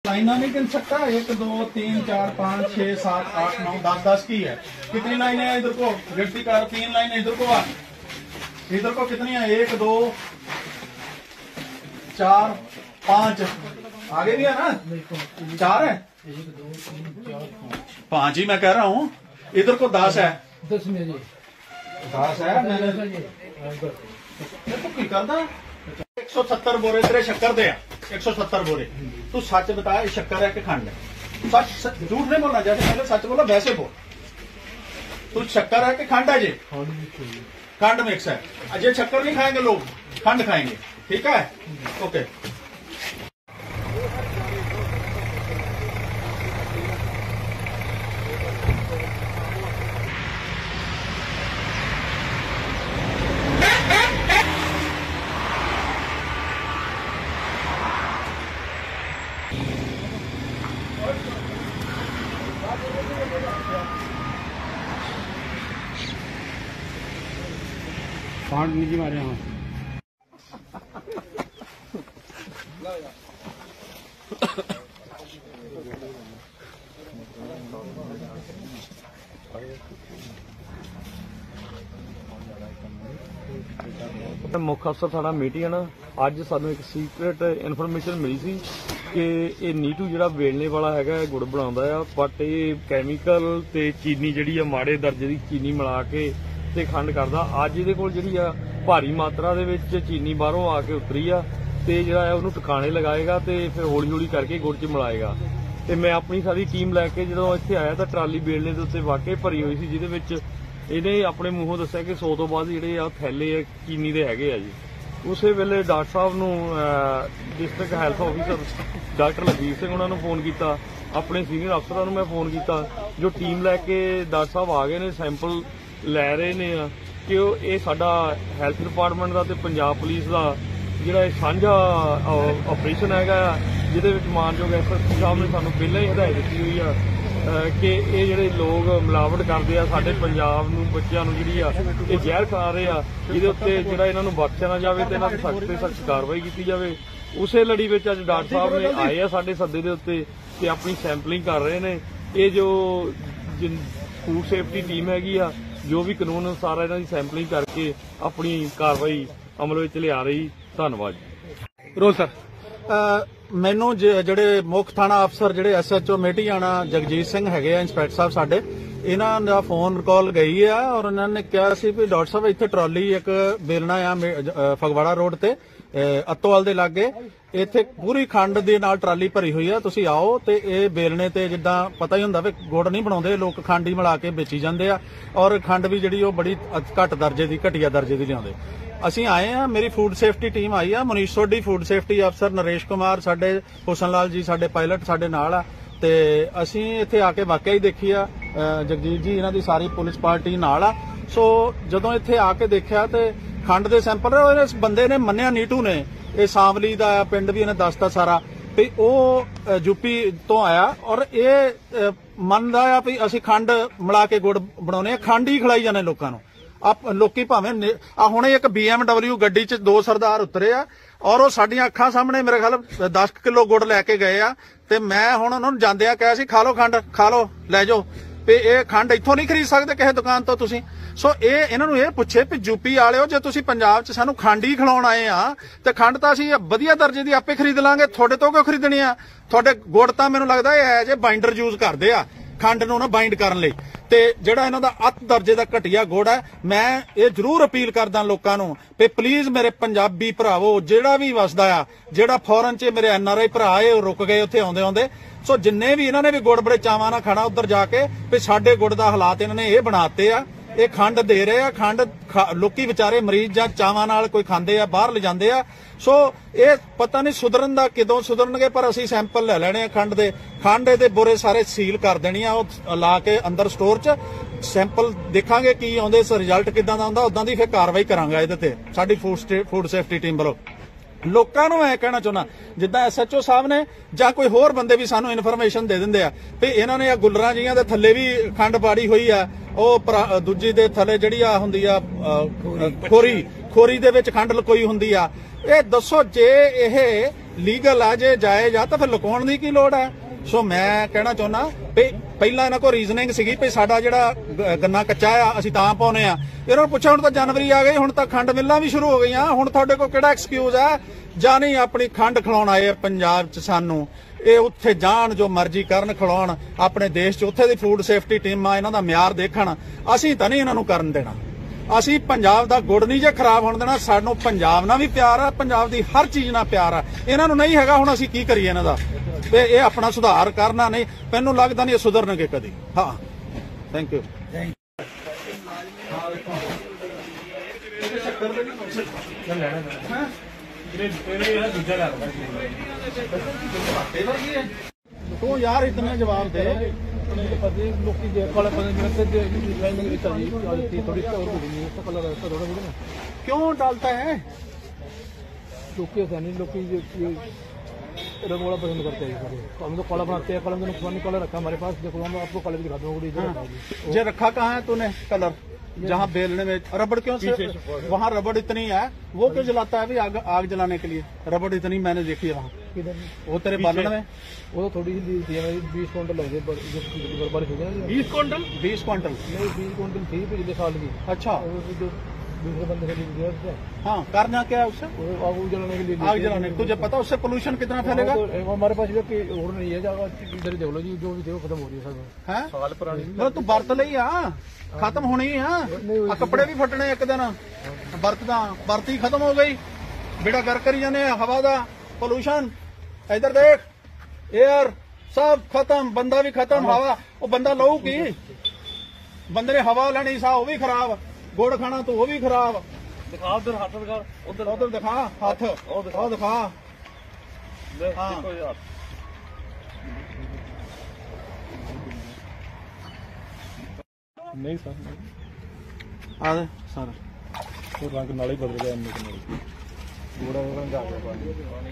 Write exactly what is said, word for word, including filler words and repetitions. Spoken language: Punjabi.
चाइना नहीं गिन सकता? एक दो तीन चार पाँच छह सात आठ नौ दस दस की है। कितनी लाइनें हैं इधर को? गिनती कर। तीन लाइनें इधर को आ, इधर को कितनी है? एक दो चार पाँच, आगे भी है ना? चार है, एक दो तीन चार पाँच, पाँच ही मैं कह रहा हूँ। इधर को दस है, दस में दस है। मैंने तो की करदा एक सौ सत्तर बोरे तेरे शक्कर दे, एक सौ सत्तर बोरे। तू सच बताया शक्कर है कि खंड है? सच, झूठ नहीं बोलना। जैसे पहले सच बोला वैसे बोल। तू शक्कर है कि खंड है? जी खंड मिक्स है। अजय शक्कर नहीं खाएंगे लोग, खंड खाएंगे। ठीक है, ओके। पांच निजी मारे यहाँ मुख अफसर साडा मीटिंग ना अज सानू एक सीक्रेट इनफॉर्मेशन मिली सी कि ये नीटू जिहड़ा वेलने वाला है गुड़ बनाउंदा आ, बट ये कैमिकल ते चीनी जिहड़ी आ माड़े दर्जे की चीनी मिला के ते खंड करदा। अज इहदे कोल जिहड़ी आ भारी मात्रा दे विच चीनी बाहरों आके उतरी आ ते जिहड़ा है उहनूं टिकाणे लगाएगा ते फिर हौली हौली करके गुड़ च मिलाएगा। ते मैं अपनी सारी टीम लैके जदों इत्थे आया तां ट्राली बेलने दे उत्ते वाकई भरी हुई सी, जिहदे विच इहने अपने मूंहों दस्सिया कि सौ तो बाद जिहड़े आ थैले चीनी दे हैगे आ जी। उसे वेले डॉक्टर साहब नूं district health officer doctor Lakhbir Singh उन्हां नूं फोन कीता, अपने सीनियर अफसरां नूं मैं फोन कीता, जो टीम लैके डॉक्टर साहब आ गए ने, सैंपल लै रहे ने कि ये साडा हैल्थ डिपार्टमेंट का ते पंजाब पुलिस का जिहड़ा सांझा ऑपरेशन हैगा, जिहदे विच मानयोग एस एस पी साहब ने सानूं पहलां ही हिदायत दित्ती हुई आ कि ये जिहड़े लोग मिलावट करदे आ साडे पंजाब नूं बच्चिआं नूं जिहड़ी आ ये जहर खा रहे आ, जिहदे उत्ते जिहड़ा इन्हां नूं बख्शिਆ ना जावे ते इन्हां ते सख्त ते सख्त कार्रवाई कीती जावे। उसे लड़ी विच अज डॉक्टर साहब ने आए आ साडे सद्दे दे उत्ते ते अपनी सैंपलिंग कर रहे ने। ये जो फूड सेफ्टी टीम हैगी आ जो भी कानून अनुसार इन्हां दी सैंपलिंग करके अपनी कार्रवाई अमल विच लिया रही। धन्नवाद। रोल सर, मैनू ਜਿਹੜੇ ਮੁੱਖ ਥਾਣਾ ਅਫਸਰ ਜਿਹੜੇ S H O Metiana Jagjit Singh ਹੈਗੇ ਆ, ਇੰਸਪੈਕਟਰ ਸਾਹਿਬ ਸਾਡੇ, ਇਹਨਾਂ ਦਾ ਫੋਨ ਕਾਲ ਗਈ ਆ ਔਰ ਇਹਨਾਂ ਨੇ ਕਿਹਾ ਸੀ ਵੀ ਡਾਕਟਰ ਸਾਹਿਬ ਇੱਥੇ ਟਰਾਲੀ ਇੱਕ ਬੇਲਣਾ ਆ ਫਗਵਾੜਾ ਰੋਡ ਤੇ ਅਤੋਵਾਲ ਦੇ ਲਾਗੇ, ਇੱਥੇ ਪੂਰੀ ਖੰਡ ਦੇ ਨਾਲ ਟਰਾਲੀ ਭਰੀ ਹੋਈ ਆ, ਤੁਸੀਂ ਆਓ ਤੇ ਇਹ ਬੇਲਣੇ ਤੇ ਜਿੱਦਾਂ ਪਤਾ ਹੀ ਹੁੰਦਾ ਵੀ ਗੁੜ ਨਹੀਂ ਬਣਾਉਂਦੇ ਲੋਕ, ਖੰਡ ਹੀ ਮਿਲਾ ਕੇ ਵੇਚੀ ਜਾਂਦੇ ਆ ਔਰ ਖੰਡ ਵੀ ਜਿਹੜੀ ਉਹ ਬੜੀ ਘੱਟ ਦਰਜੇ ਦੀ, ਘਟੀਆ ਦਰਜੇ ਦੀ ਲਿਆਉਂਦੇ। ਅਸੀਂ ਆਏ ਆ, ਮੇਰੀ ਫੂਡ ਸੇਫਟੀ ਟੀਮ ਆਈ ਆ, ਮਨੀਸ਼ ਸੋਢੀ ਫੂਡ ਸੇਫਟੀ ਅਫਸਰ, ਨਰੇਸ਼ ਕੁਮਾਰ ਸਾਡੇ, ਹੁਸਨ ਲਾਲ ਜੀ ਸਾਡੇ ਪਾਇਲਟ ਸਾਡੇ ਨਾਲ ਆ, ਤੇ ਅਸੀਂ ਇੱਥੇ ਆ ਕੇ ਵਾਕਿਆ ਹੀ ਦੇਖੀ ਆ, ਜਗਜੀਤ ਜੀ ਇਹਨਾਂ ਦੀ ਸਾਰੀ ਪੁਲਿਸ ਪਾਰਟੀ ਨਾਲ ਆ। ਸੋ ਜਦੋਂ ਇੱਥੇ ਆ ਕੇ ਦੇਖਿਆ ਤੇ ਖੰਡ ਦੇ ਸੈਂਪਲ ਇਸ ਬੰਦੇ ਨੇ ਮੰਨਿਆ, ਨੀਟੂ ਨੇ, ਇਹ ਸਾਂਵਲੀ ਦਾ ਆ ਪਿੰਡ ਵੀ ਇਹਨੇ ਦੱਸਤਾ ਸਾਰਾ ਵੀ ਉਹ ਯੂਪੀ ਤੋਂ ਆਇਆ ਔਰ ਇਹ ਮੰਨਦਾ ਆ ਵੀ ਅਸੀਂ ਖੰਡ ਮਿਲਾ ਕੇ ਗੁੜ ਬਣਾਉਨੇ ਆ, ਖੰਡ ਹੀ ਖਿਲਾਈ ਜਾਂਦੇ ਲੋਕਾਂ ਨੂੰ। ਆਪ ਲੋਕੀ ਭਾਵੇਂ ਆ ਹੁਣੇ ਇੱਕ ਬੀ ਐਮ ਡਬਲਿਊ ਗੱਡੀ 'ਚ ਦੋ ਸਰਦਾਰ ਉਤਰੇ ਆ ਔਰ ਉਹ ਸਾਡੀਆਂ ਅੱਖਾਂ ਸਾਹਮਣੇ ਮੇਰੇ ਖਿਆਲ ਦਸ ਕਿਲੋ ਗੁੜ ਲੈ ਕੇ ਗਏ ਆ, ਤੇ ਮੈਂ ਹੁਣ ਉਹਨਾਂ ਨੂੰ ਜਾਂਦਿਆਂ ਕਿਹਾ ਸੀ ਖਾ ਲਓ ਖੰਡ, ਖਾ ਲਓ, ਲੈ ਜਾਓ, ਵੀ ਇਹ ਖੰਡ ਇੱਥੋਂ ਨਹੀਂ ਖਰੀਦ ਸਕਦੇ ਕਿਸੇ ਦੁਕਾਨ ਤੋਂ ਤੁਸੀਂ। ਸੋ ਇਹ ਇਹਨਾਂ ਨੂੰ ਇਹ ਪੁੱਛੇ ਵੀ ਯੂਪੀ ਵਾਲਿਓ, ਜੇ ਤੁਸੀਂ ਪੰਜਾਬ 'ਚ ਸਾਨੂੰ ਖੰਡ ਹੀ ਖਿਲਾਉਣ ਆਏ ਆ ਤੇ ਖੰਡ ਤਾਂ ਅਸੀਂ ਵਧੀਆ ਦਰਜੇ ਦੀ ਆਪੇ ਖਰੀਦ ਲਾਂਗੇ, ਤੁਹਾਡੇ ਤੋਂ ਕਿਉਂ ਖਰੀਦਣੀ ਆ? ਤੁਹਾਡੇ ਗੁੜ ਤਾਂ ਮੈਨੂੰ ਲੱਗਦਾ ਇਹ ਐ ਜੇ ਬਾਈਂਡਰ ਯੂਜ਼ ਕਰਦੇ ਆ ਖੰਡ ਨੂੰ ਨਾ ਬਾਈਂਡ ਕਰਨ ਲਈ, ਤੇ ਜਿਹੜਾ ਇਹਨਾਂ ਦਾ ਅੱਤ ਦਰਜੇ ਦਾ ਘਟੀਆ ਗੁੜ ਹੈ। ਮੈਂ ਇਹ ਜ਼ਰੂਰ ਅਪੀਲ ਕਰਦਾ ਲੋਕਾਂ ਨੂੰ ਵੀ ਪਲੀਜ਼ ਮੇਰੇ ਪੰਜਾਬੀ ਭਰਾਵੋ, ਜਿਹੜਾ ਵੀ ਵਸਦਾ ਆ, ਜਿਹੜਾ ਫੋਰਨ 'ਚ ਮੇਰੇ ਐਨ ਆਰ ਆਈ ਭਰਾ ਇਹ ਰੁਕ ਗਏ ਉੱਥੇ ਆਉਂਦੇ ਆਉਂਦੇ, ਸੋ ਜਿੰਨੇ ਵੀ ਇਹਨਾਂ ਨੇ ਵੀ ਗੁੜ ਬੜੇ ਚਾਵਾਂ ਨਾਲ ਖਾਣਾ ਉੱਧਰ ਜਾ ਕੇ, ਵੀ ਸਾਡੇ ਗੁੜ ਦਾ ਹਾਲਾਤ ਇਹਨਾਂ ਨੇ ਇਹ ਬਣਾਤੇ ਆ, ਇਹ ਖੰਡ ਦੇ ਰਹੇ ਆ, ਖੰਡ ਲੋਕੀ ਵਿਚਾਰੇ ਮਰੀਜ਼ ਜਾਂ ਚਾਵਾਂ ਨਾਲ ਕੋਈ ਖਾਂਦੇ ਆ, ਬਾਹਰ ਲਿਜਾਂਦੇ ਆ। ਸੋ ਇਹ ਪਤਾ ਨਹੀਂ ਸੁਧਰਨ ਦਾ ਕਿਦੋਂ ਸੁਧਰਨਗੇ, ਪਰ ਅਸੀਂ ਸੈਂਪਲ ਲੈ ਲੈਣੇ ਆ ਖੰਡ ਦੇ, ਖੰਡ ਇਹਦੇ ਬੋਰੇ ਸਾਰੇ ਸੀਲ ਕਰ ਦੇਣੀ ਆ, ਉਹ ਲਾ ਕੇ ਅੰਦਰ ਸਟੋਰ 'ਚ ਸੈਂਪਲ ਦੇਖਾਂਗੇ ਕੀ ਆਉਂਦੇ, ਰਿਜ਼ਲਟ ਕਿਦਾਂ ਦਾ ਆਉਂਦਾ, ਉਦਾਂ ਦੀ ਫਿਰ ਕਾਰਵਾਈ ਕਰਾਂਗੇ ਇਹਦੇ ਤੇ ਸਾਡੀ ਫੂਡ ਫੂਡ ਸੇਫਟੀ ਟੀਮ ਵੱਲੋਂ। ਲੋਕਾਂ ਨੂੰ ਮੈਂ ਕਹਿਣਾ ਚਾਹੁੰਦਾ, ਜਿੱਦਾਂ ਐਸ ਐਚ ਓ ਸਾਹਿਬ ਨੇ ਜਾਂ ਕੋਈ ਹੋਰ ਬੰਦੇ ਵੀ ਸਾਨੂੰ ਇਨਫੋਰਮੇਸ਼ਨ ਦੇ ਦਿੰਦੇ ਆ ਵੀ ਇਹਨਾਂ ਨੇ ਆ ਗੁੱਲਰਾਂ ਜੀਆਂ ਦੇ ਥੱਲੇ ਵੀ ਖੰਡ ਪਾੜੀ ਹੋਈ ਆ, ਉਹ ਦੂਜੀ ਦੇ ਥੱਲੇ ਜਿਹੜੀ ਆ ਹੁੰਦੀ ਆ ਖੋਰੀ, ਖੋਰੀ ਦੇ ਵਿੱਚ ਖੰਡ ਲਕੋਈ ਹੁੰਦੀ ਆ, ਇਹ ਦੱਸੋ ਜੇ ਇਹ ਲੀਗਲ ਆ, ਜੇ ਜਾਇਜ਼ ਆ ਤਾਂ ਫਿਰ ਲੁਕਾਉਣ ਦੀ ਕੀ ਲੋੜ ਹੈ। ਸੋ ਮੈਂ ਕਹਿਣਾ ਚਾਹੁੰਦਾ ਵੀ ਪਹਿਲਾਂ ਇਹਨਾਂ ਕੋਲ ਰੀਜ਼ਨਿੰਗ ਸੀਗੀ ਵੀ ਸਾਡਾ ਜਿਹੜਾ ਗ- ਗੰਨਾ ਕੱਚਾ ਆ ਅਸੀਂ ਤਾਂ ਪਾਉਨੇ ਆ। ਇਹਨਾਂ ਨੂੰ ਪੁੱਛਿਆ ਹੁਣ ਤਾਂ ਜਨਵਰੀ ਆ ਗਈ, ਹੁਣ ਤਾਂ ਖੰਡ ਮਿੱਲਾਂ ਵੀ ਸ਼ੁਰੂ ਹੋ ਗਈਆਂ, ਹੁਣ ਤੁਹਾਡੇ ਕੋਲ ਕਿਹੜਾ ਐਕਸਕਿਊਜ਼ ਹੈ। ਜਾਂ ਨਹੀਂ ਆਪਣੀ ਖੰਡ ਖਿਲਾਉਣ ਆਏ ਆ ਪੰਜਾਬ 'ਚ ਸਾਨੂੰ, ਇਹ ਉੱਥੇ ਜਾਣ ਜੋ ਮਰਜ਼ੀ ਕਰਨ ਖਿਲਾਉਣ ਆਪਣੇ ਦੇਸ਼ 'ਚ, ਉੱਥੇ ਦੀ ਫੂਡ ਸੇਫਟੀ ਟੀਮਾਂ ਇਹਨਾਂ ਦਾ ਮਿਆਰ ਦੇਖਣ। ਅਸੀਂ ਤਾਂ ਨਹੀਂ ਇਹਨਾਂ ਨੂੰ ਕਰਨ ਦੇਣਾ। ਅਸੀਂ ਪੰਜਾਬ ਦਾ ਗੁੜ ਨਹੀਂ ਜੇ ਖਰਾਬ ਹੋਣ ਦੇਣਾ। ਸਾਨੂੰ ਪੰਜਾਬ ਨਾਲ ਵੀ ਪਿਆਰ ਆ, ਪੰਜਾਬ ਦੀ ਹਰ ਚੀਜ਼ ਨਾਲ ਪਿਆਰ ਆ। ਇਹਨਾਂ ਨੂੰ ਨਹੀਂ ਹੈਗਾ, ਹੁਣ ਅਸੀਂ ਕੀ ਕਰੀਏ ਇਹਨਾਂ ਦਾ। ਤੇ ਇਹ ਆਪਣਾ ਸੁਧਾਰ ਕਰਨਾ ਨਹੀਂ, ਮੈਨੂੰ ਲੱਗਦਾ ਨਹੀਂ ਇਹ ਸੁਧਰਨਗੇ ਕਦੀ। ਹਾਂ, ਥੈਂਕ ਯੂ। ਤੂੰ ਯਾਰ ਇਤਨਾ ਜਵਾਬ ਦੇ। क्यों डालता है? लोग नहीं लोग रंग वाला पसंद करते हैं सारे। हम तो कॉलर बनाते हैं, कलम का नुकसान नहीं, कलर रखा हमारे पास। देखो हम आपको कलर दिखा दूंगा। ये रखा कहाँ है तूने कलर? जहाँ बेलने में रबड़ क्यों से? वहाँ रबड़ इतनी है, वो क्यों जलाता है अभी आग, आग जलाने के लिए? रबड़ इतनी मैंने देखी है वहाँ। किधर? वो तेरे बालन में वो तो थोड़ी सी थी हमारी, बीस क्विंटल लग गए बारिश हो गई। बीस क्विंटल बीस क्विंटल नहीं, बीस क्विंटल थी पिछले साल की। अच्छा, जो दूसरे बंदे से दिया था, हाँ। करना क्या है उससे? वो आग जलाने के लिए। आग जलाने, तुझे पता उससे पोल्यूशन कितना फैलेगा? तो हमारे पास जो कि और नहीं है जगह, इधर देख लो जी, जो भी थे वो खत्म हो रही है सब। है साल पुरानी मतलब तू बरत ਲਈ ਆ, खत्म होनी है। आ कपड़े भी फटने एक दिन बरतदा बरती खत्म हो गई। बेड़ा कर करी जाने हवा दा पोल्यूशन। इधर देख, एयर सब खत्म, बंदा भी खत्म, हवा वो बंदा लहू की बंदे ने हवा लेनी सा वो भी खराब, गुड़ खाना तो वो भी खराब। ਦਿਖਾ ਉਧਰ ਹੱਥ ਦਿਖਾ ਉਧਰ उधर दिखा हाथ, ਉਹ ਦਿਖਾ। वो दिखा। हाँ। ਦੇਖੋ ਯਾਰ नहीं सर, आ दे सर, रंग नाले बदल गया। घोड़ा रंग आ गया।